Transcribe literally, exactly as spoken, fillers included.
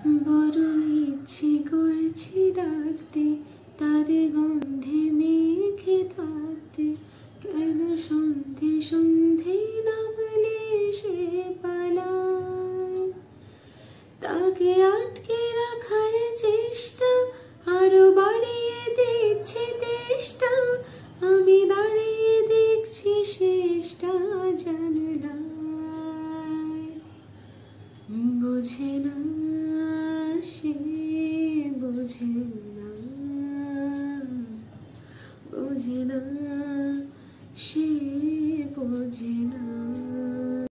বড় ইচ্ছে করছে ডাকতে, তার গন্ধে মেখে থাকতে। কেন সন্ধে সন্ধে